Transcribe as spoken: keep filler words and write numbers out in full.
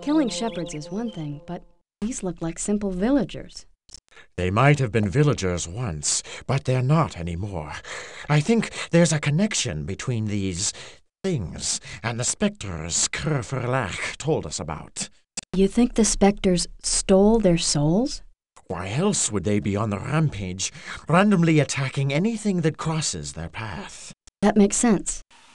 Killing shepherds is one thing, but these look like simple villagers. They might have been villagers once, but they're not anymore. I think there's a connection between these things and the specters Kerferlach told us about. You think the specters stole their souls? Why else would they be on the rampage, randomly attacking anything that crosses their path? That makes sense.